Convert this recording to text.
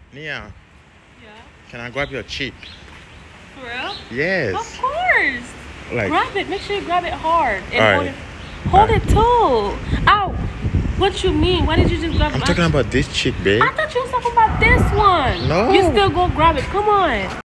Nia, Yeah. can I grab your cheek? For real? Yes. Of course. Like, Grab it. Make sure you grab it hard. And Alright. hold it too. Ow. What you mean? Why did you just grab it? I'm talking about this cheek, babe. I thought you was talking about this one. No. You still go grab it. Come on.